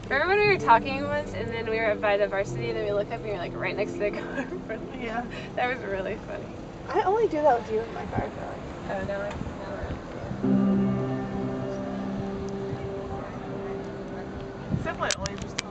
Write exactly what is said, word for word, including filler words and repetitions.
Remember when we were talking once, and then we were by the varsity, and then we looked up, and we were like right next to the car. Yeah. That was really funny. I only do that with you in my car, I feel like. Oh, no, I It's definitely only just